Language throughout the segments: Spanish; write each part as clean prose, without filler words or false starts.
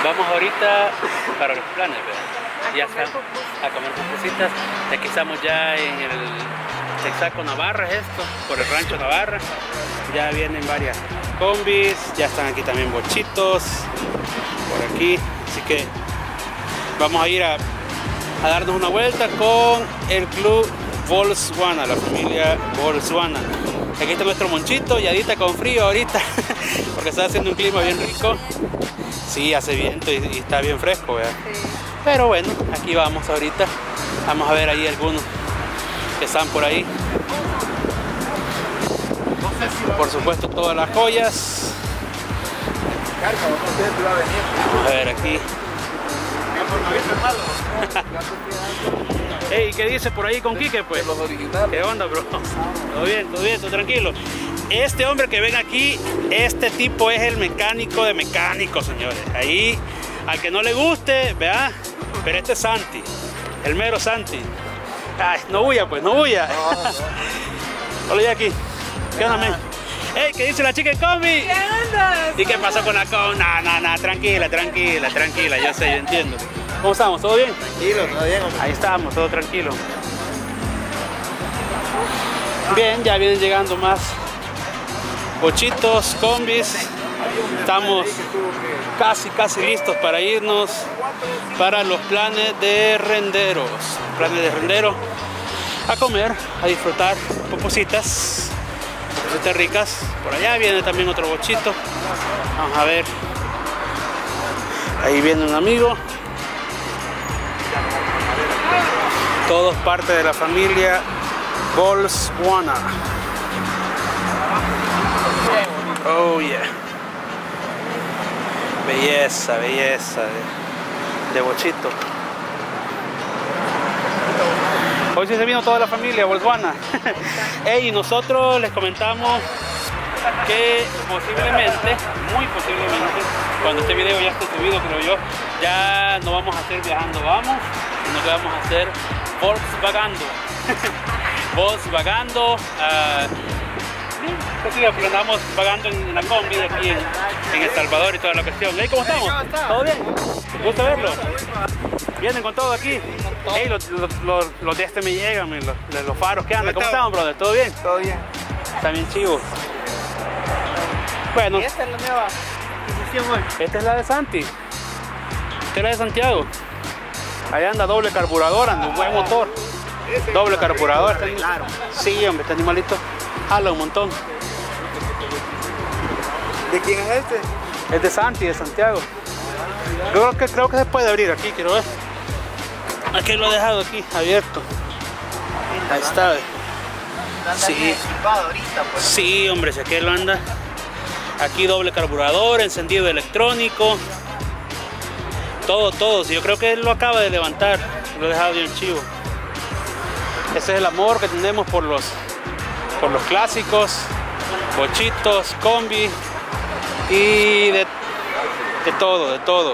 vamos ahorita para los planes, ¿verdad? Ya está, a comer pupusas. Aquí estamos ya en el Texaco Navarra, esto, por el rancho Navarra. Ya vienen varias combis, ya están aquí también bochitos, por aquí. Así que vamos a ir a darnos una vuelta con el club Volkswagen, la familia Volkswagen. Aquí está nuestro monchito, yadita con frío ahorita, porque está haciendo un clima bien rico. Sí, hace viento y está bien fresco, ¿verdad? Sí. Pero bueno, aquí vamos ahorita. Vamos a ver ahí algunos que están por ahí. Por supuesto, todas las joyas. Vamos a ver aquí. Hey, ¿qué dice por ahí con Quique, pues? Los originales. ¿Qué onda, bro? Todo bien, todo tranquilo. Este hombre que ven aquí, este tipo es el mecánico de mecánicos, señores. Ahí, al que no le guste, vea, pero este es Santi, el mero Santi. Ay, no huya, pues, no huya. Hola, Jackie. ¿Qué onda, men? Hey, ¿qué dice la chica en combi? ¿Qué andas? ¿Y qué pasó con la combi? No, tranquila, yo sé, yo entiendo. ¿Cómo estamos? ¿Todo bien? Tranquilo, todo bien, hombre. Ahí estamos, todo tranquilo. Bien, ya vienen llegando más bochitos, combis. Estamos casi listos para irnos para los planes de renderos. A comer, a disfrutar pupusitas ricas. Por allá viene también otro bochito. Vamos a ver. Ahí viene un amigo. Todos parte de la familia Volkswagen. Oh yeah. Belleza de bochito. Hoy sí se vino toda la familia Volkswagen. Hey, nosotros les comentamos que posiblemente, muy posiblemente, cuando este video ya esté subido, creo yo, ya no vamos a hacer viajando vamos, sino que vamos a hacer Volkswagando. Volkswagando. Pues sí, andamos vagando en la combi aquí en El Salvador y toda la cuestión. Hey, ¿cómo estamos? ¿Todo bien? ¿Gusta verlo? Vienen con todo aquí. Hey, los de este me llegan, los faros que andan. ¿Cómo estamos, brother? ¿Todo bien? Todo bien. Está bien chivo. Bueno. ¿Y esta es la nueva posición hoy? Esta es la de Santi. Esta es la de Santiago. Ahí anda doble carburador, anda un buen motor. Doble carburador. Claro. Sí, hombre, este animalito jala un montón. ¿De quién es este? Es de Santi, de Santiago. Creo que se puede abrir aquí, quiero ver. Aquí lo he dejado aquí, abierto. Ahí está. Sí. Sí, hombre, si aquí lo anda. Aquí doble carburador, encendido electrónico. Todo. Sí, yo creo que él lo acaba de levantar. Lo he dejado bien chivo. Ese es el amor que tenemos por los clásicos, bochitos, combi y de todo.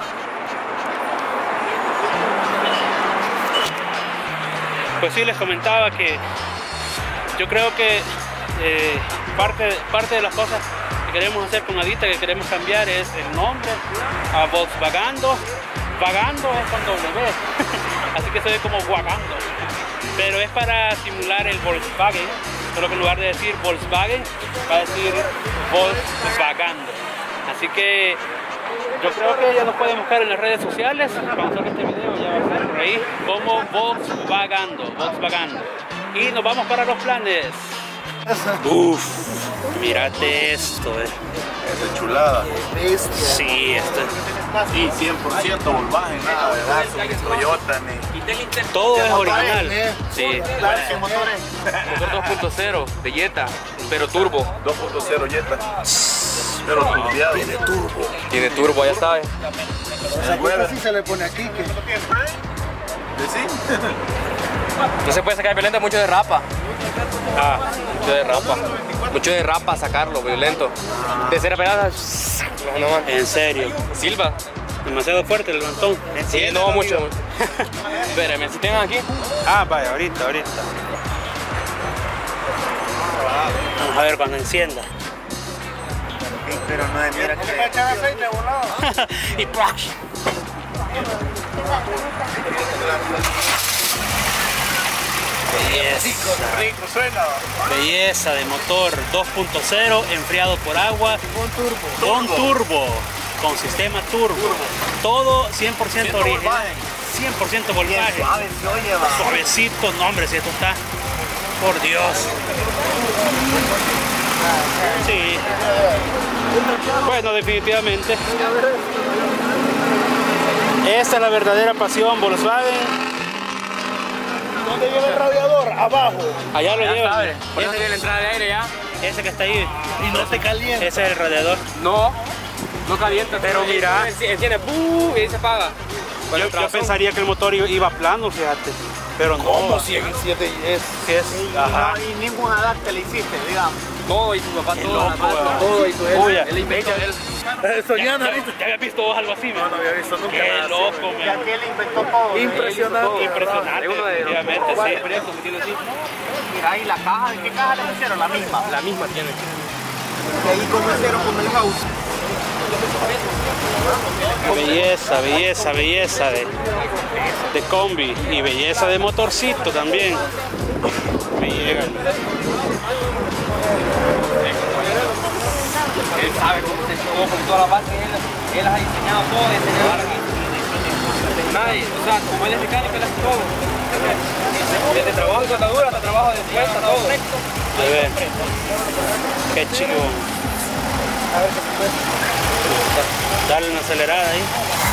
Pues sí, les comentaba que yo creo que parte de las cosas que queremos hacer con Adita, que queremos cambiar, es el nombre a Volkswagando. Vagando es con W, así que se ve como Wagando. Pero es para simular el Volkswagen, solo que en lugar de decir Volkswagen, va a decir Volkswagando. Así que yo creo que ya nos pueden buscar en las redes sociales. Cuando salga este video ya va a estar por ahí como Volkswagando. Y nos vamos para los planes. Uff, mírate esto, Esa es chulada. Sí, esto Sí, 100% Volkswagen, nada, ¿verdad? Toyota, todo es original. Sí. Motor 2.0 de Jetta, pero turbo. 2.0 Jetta. Pero turbiado. Tiene turbo, ya sabes. Así se le pone aquí que... ¿Sí? No se puede sacar violento, mucho de rapa. Mucho de rapa sacarlo, violento. De ser apenas. No, En serio. Silva. Demasiado fuerte el levantón. Sí, no, mucho. Espérame, si tengan aquí. Vaya, ahorita. Vamos a ver cuando encienda. Pero no es, mira que... ¿Le echan aceite volado? Y ¡plash! Belleza. Rico, suena. Belleza de motor 2.0 enfriado por agua con turbo, con sistema turbo, todo 100% original, 100% voltaje, Suave, se oye, va. suavecito. No, hombre, si esto está, por Dios. Sí. Bueno, definitivamente esta es la verdadera pasión Volkswagen. ¿Dónde lleva el radiador? Abajo. Allá lo llevan. ¿Sabes? Por eso tiene la entrada de aire ya. Ese que está ahí, Y no se calienta. ese es el radiador. No calienta. Pero mira. Enciende, ¡pum! Y ahí se apaga. Yo pensaría que el motor iba plano, fíjate. Pero no. ¿Cómo? Si es... Sí es. Ajá. Y ningún adapte le hiciste, digamos. Todo y su papá, Qué todo. loco, weón. Todo hizo él. Uy, Él inventó él. Soñando, ¿Ya habías visto vos algo así, man? No había visto nunca Qué nada así, loco, güey. man. Y aquí él inventó todo. Impresionante. Impresionante, Es uno de los definitivamente, sí. cuatro proyectos que tiene así. Mira ahí la caja. ¿Qué caja le pusieron? La misma. La misma tiene. Y ahí comenzaron con el house. Belleza, belleza, belleza de combi y belleza de motorcito también. Me llegan. Él sabe cómo se estuvo con toda la base. Él ha diseñado todo, diseñado aquí. Nadie, o sea, como él es mecánico, él hace todo. Desde trabajo de soldadura hasta trabajo de puesta, todo. A ver. Qué chido. Dale una acelerada ahí.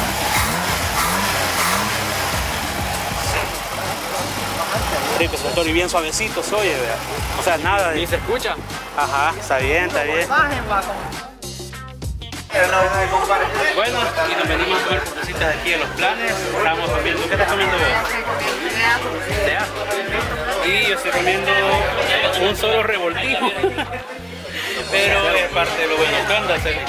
Rico ese motor y bien suavecito se oye, vea. O sea, nada Ni de... se escucha. Ajá, está bien, está bien. Bueno, y nos venimos a ver cositas aquí en los planes. Estamos comiendo. ¿Qué estás comiendo vos? ¿Ya? Y yo estoy comiendo un solo revoltijo. Pero es parte de lo bueno. ¿Qué onda, Celi?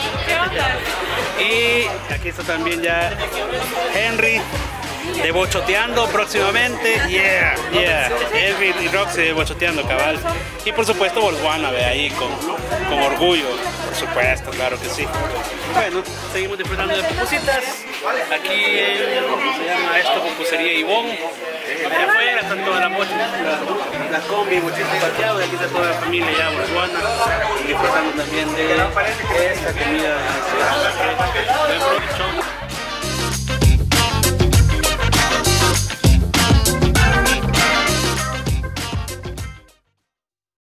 Y aquí está también ya Henry de Bochoteando próximamente. Yeah, yeah. Henry y Roxy de Bochoteando, cabal. Y por supuesto Volkswagen, ve ahí con orgullo. Por supuesto, claro que sí. Bueno, seguimos disfrutando de pupusitas. Aquí en, ¿cómo se llama esto? Pupusería Ivonne. Allá afuera están todas las mochas, la combi, mochitos parqueados, y aquí está toda la familia ya Volkswagen y disfrutando también de esta comida. Buen provecho.